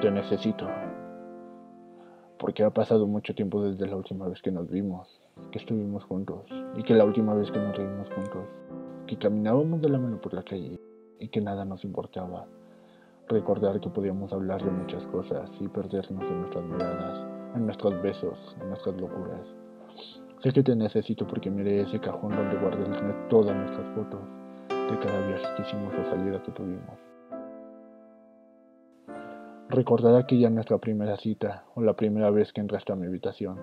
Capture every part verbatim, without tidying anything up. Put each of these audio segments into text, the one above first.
Te necesito, porque ha pasado mucho tiempo desde la última vez que nos vimos, que estuvimos juntos, y que la última vez que nos reímos juntos, que caminábamos de la mano por la calle y que nada nos importaba. Recordar que podíamos hablar de muchas cosas y perdernos en nuestras miradas, en nuestros besos, en nuestras locuras. Sé que te necesito porque miré ese cajón donde guardé todas nuestras fotos de cada viaje que hicimos o salida que tuvimos. Recordar aquella nuestra primera cita o la primera vez que entraste a mi habitación.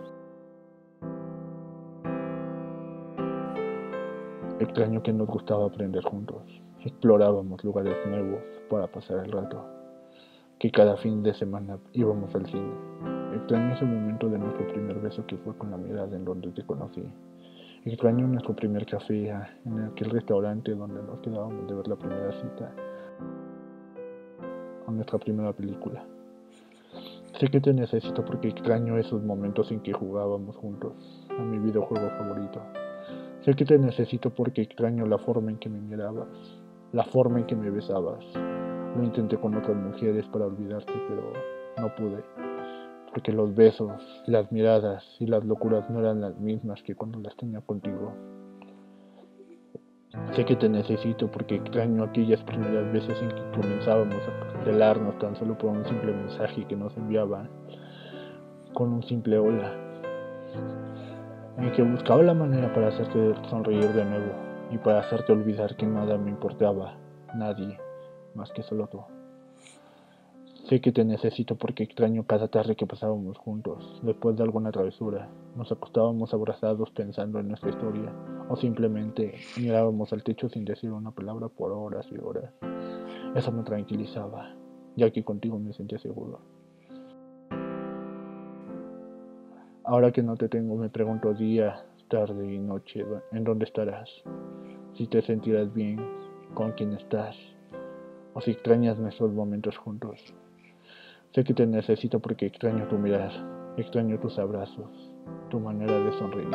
Extraño que nos gustaba aprender juntos. Explorábamos lugares nuevos para pasar el rato. Que cada fin de semana íbamos al cine. Extraño ese momento de nuestro primer beso que fue con la mirada en donde te conocí. Extraño nuestro primer café en aquel restaurante donde nos quedábamos de ver la primera cita o nuestra primera película. Sé que te necesito porque extraño esos momentos en que jugábamos juntos a mi videojuego favorito. Sé que te necesito porque extraño la forma en que me mirabas, la forma en que me besabas. Lo intenté con otras mujeres para olvidarte, pero no pude, porque los besos, las miradas y las locuras no eran las mismas que cuando las tenía contigo. Sé que te necesito porque extraño aquellas primeras veces en que comenzábamos a celarnos tan solo por un simple mensaje que nos enviaban con un simple hola, en que buscaba la manera para hacerte sonreír de nuevo y para hacerte olvidar que nada me importaba, nadie, más que solo tú. Sé que te necesito porque extraño cada tarde que pasábamos juntos, después de alguna travesura. Nos acostábamos abrazados pensando en nuestra historia, o simplemente mirábamos al techo sin decir una palabra por horas y horas. Eso me tranquilizaba, ya que contigo me sentía seguro. Ahora que no te tengo, me pregunto día, tarde y noche en dónde estarás, si te sentirás bien, con quién estás, o si extrañas nuestros momentos juntos. Sé que te necesito porque extraño tu mirar, extraño tus abrazos, tu manera de sonreír.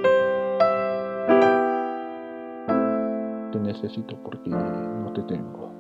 Te necesito porque no te tengo.